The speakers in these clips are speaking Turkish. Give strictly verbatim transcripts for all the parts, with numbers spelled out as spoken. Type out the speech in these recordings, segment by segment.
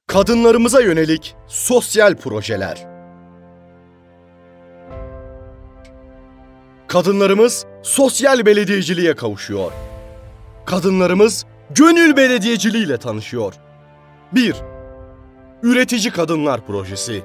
Kadınlarımıza yönelik sosyal projeler. Kadınlarımız sosyal belediyeciliğe kavuşuyor. Kadınlarımız gönül belediyeciliğiyle tanışıyor. bir. Üretici Kadınlar Projesi.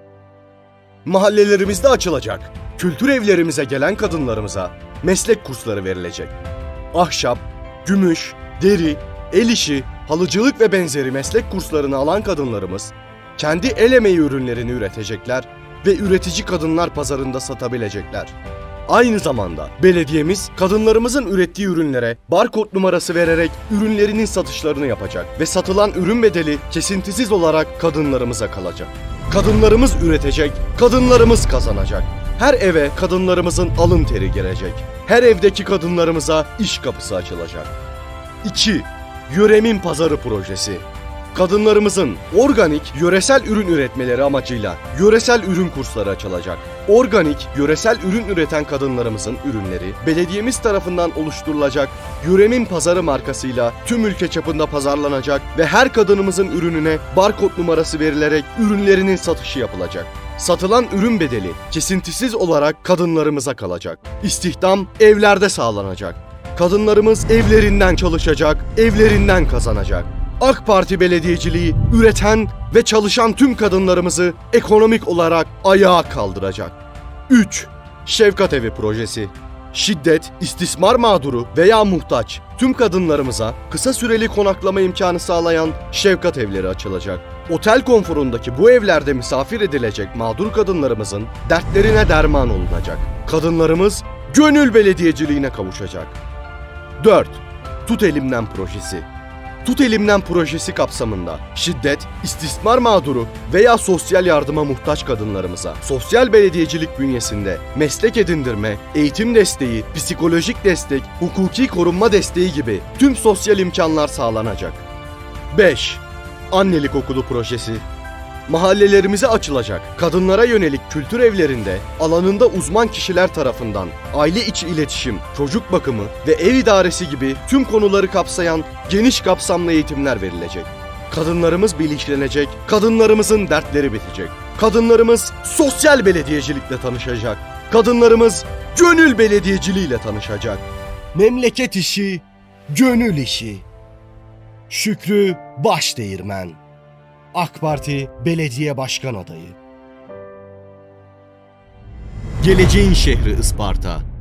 Mahallelerimizde açılacak, kültür evlerimize gelen kadınlarımıza meslek kursları verilecek. Ahşap, gümüş, deri, el işi, halıcılık ve benzeri meslek kurslarını alan kadınlarımız kendi el emeği ürünlerini üretecekler ve üretici kadınlar pazarında satabilecekler. Aynı zamanda belediyemiz kadınlarımızın ürettiği ürünlere barkod numarası vererek ürünlerinin satışlarını yapacak ve satılan ürün bedeli kesintisiz olarak kadınlarımıza kalacak. Kadınlarımız üretecek, kadınlarımız kazanacak. Her eve kadınlarımızın alın teri girecek. Her evdeki kadınlarımıza iş kapısı açılacak. iki. Yöremin Pazarı Projesi. Kadınlarımızın organik, yöresel ürün üretmeleri amacıyla yöresel ürün kursları açılacak. Organik, yöresel ürün üreten kadınlarımızın ürünleri belediyemiz tarafından oluşturulacak Yöremin Pazarı markasıyla tüm ülke çapında pazarlanacak ve her kadınımızın ürününe barkod numarası verilerek ürünlerinin satışı yapılacak. Satılan ürün bedeli kesintisiz olarak kadınlarımıza kalacak. İstihdam evlerde sağlanacak. Kadınlarımız evlerinden çalışacak, evlerinden kazanacak. AK Parti belediyeciliği üreten ve çalışan tüm kadınlarımızı ekonomik olarak ayağa kaldıracak. üç. Şefkat Evi Projesi. Şiddet, istismar mağduru veya muhtaç tüm kadınlarımıza kısa süreli konaklama imkanı sağlayan şefkat evleri açılacak. Otel konforundaki bu evlerde misafir edilecek mağdur kadınlarımızın dertlerine derman olunacak. Kadınlarımız gönül belediyeciliğine kavuşacak. dört. Tut Elimden Projesi. Tut Elimden projesi kapsamında şiddet, istismar mağduru veya sosyal yardıma muhtaç kadınlarımıza sosyal belediyecilik bünyesinde meslek edindirme, eğitim desteği, psikolojik destek, hukuki korunma desteği gibi tüm sosyal imkanlar sağlanacak. beş. Annelik Okulu Projesi. Mahallelerimize açılacak kadınlara yönelik kültür evlerinde alanında uzman kişiler tarafından aile içi iletişim, çocuk bakımı ve ev idaresi gibi tüm konuları kapsayan geniş kapsamlı eğitimler verilecek. Kadınlarımız bilinçlenecek, kadınlarımızın dertleri bitecek. Kadınlarımız sosyal belediyecilikle tanışacak. Kadınlarımız gönül belediyeciliğiyle tanışacak. Memleket işi, gönül işi. Şükrü Başdeğirmen, AK Parti Belediye Başkan Adayı. Geleceğin şehri Isparta.